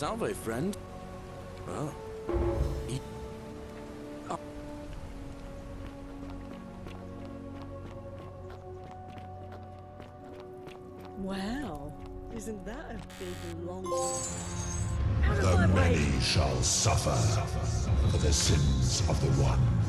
Salve, friend. Oh. Wow, isn't that a big long... The many shall suffer for the sins of the one.